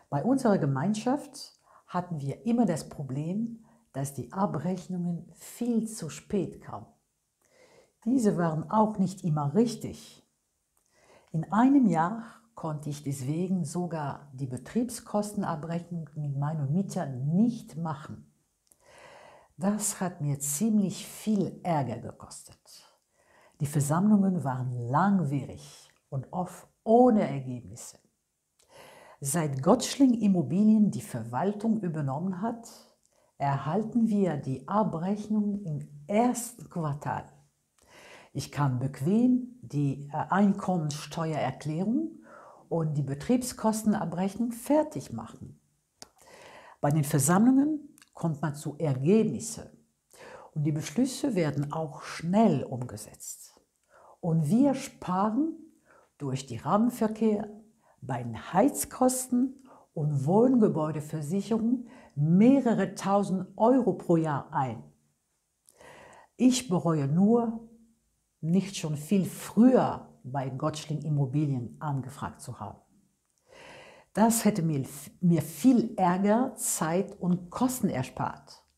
Bei unserer Gemeinschaft hatten wir immer das Problem, dass die Abrechnungen viel zu spät kamen. Diese waren auch nicht immer richtig. In einem Jahr konnte ich deswegen sogar die Betriebskostenabrechnung mit meinem Mieter nicht machen. Das hat mir ziemlich viel Ärger gekostet. Die Versammlungen waren langwierig und oft ohne Ergebnisse. Seit Gottschling Immobilien die Verwaltung übernommen hat, erhalten wir die Abrechnung im ersten Quartal. Ich kann bequem die Einkommensteuererklärung und die Betriebskostenabrechnung fertig machen. Bei den Versammlungen kommt man zu Ergebnissen und die Beschlüsse werden auch schnell umgesetzt. Und wir sparen durch die Rahmenverkehr bei den Heizkosten und Wohngebäudeversicherung mehrere tausend Euro pro Jahr ein. Ich bereue nur, nicht schon viel früher bei Gottschling Immobilien angefragt zu haben. Das hätte mir viel Ärger, Zeit und Kosten erspart.